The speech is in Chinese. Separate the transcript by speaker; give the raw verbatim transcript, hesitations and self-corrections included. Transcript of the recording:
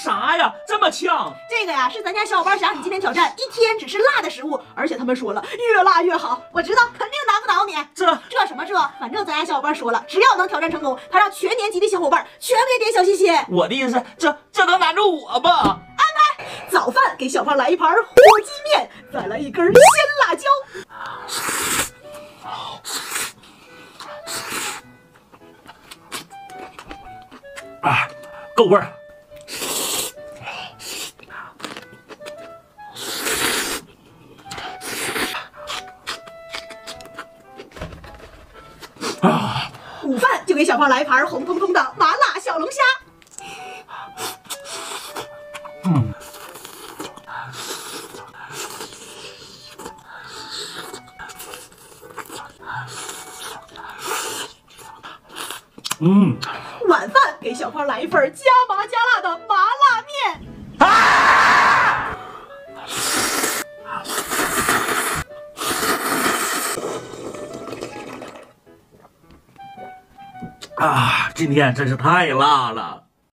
Speaker 1: 啥呀？这么呛？
Speaker 2: 这个呀，是咱家小伙伴想你今天挑战一天只吃辣的食物，而且他们说了，越辣越好。我知道，肯定难不倒你。
Speaker 1: 这
Speaker 2: 这什么这？反正咱家小伙伴说了，只要能挑战成功，他让全年级的小伙伴全给点小心心。
Speaker 1: 我的意思是，这这能难住我吧？
Speaker 2: 早饭给小胖来一盘火鸡面，再来一根鲜辣椒。
Speaker 1: 啊，够味儿。啊，
Speaker 2: 午饭就给小胖来一盘红彤彤的麻辣小龙虾。
Speaker 1: 嗯。嗯，
Speaker 2: 晚饭给小胖来一份加麻加辣的麻辣面。
Speaker 1: 啊！啊，今天真是太辣了。